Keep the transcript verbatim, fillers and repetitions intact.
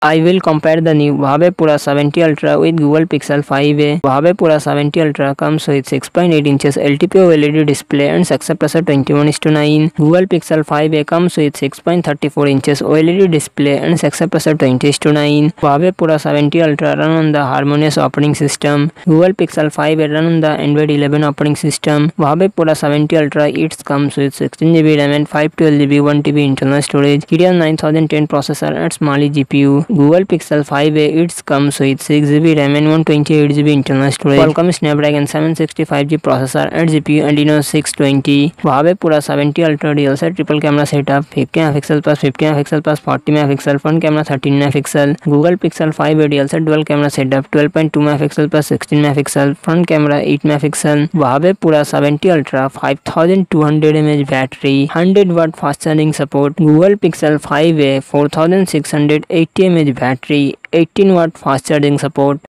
I will compare the new Huawei Pura seventy Ultra with Google Pixel five a. Huawei Pura seventy Ultra comes with six point eight inches L T P O L E D display and success ratio twenty-one is to nine. Google Pixel five a comes with six point three four inches O L E D display and success ratio twenty is to nine. Huawei Pura seventy Ultra run on the Harmonious operating system. Google Pixel five a run on the Android eleven operating system. Huawei Pura seventy Ultra it comes with sixteen G B RAM and five twelve G B one T B internal storage. Kirin nine thousand ten processor and Mali G P U. Google Pixel five a it comes with six G B RAM and one twenty-eight G B internal storage. Qualcomm Snapdragon seven sixty-five G processor and G P U Adreno six twenty. Huawei Pura seventy Ultra dual set triple camera setup, fifty megapixel plus fifty megapixel plus forty megapixel, front camera thirteen megapixel. Google Pixel five a dual set dual camera setup, twelve point two megapixel plus sixteen megapixel, front camera eight megapixel. Huawei Pura seventy Ultra five thousand two hundred milliamp hour battery, one hundred watt fast charging support. Google Pixel five a four thousand six hundred eighty milliamp hour battery, eighteen watt fast charging support.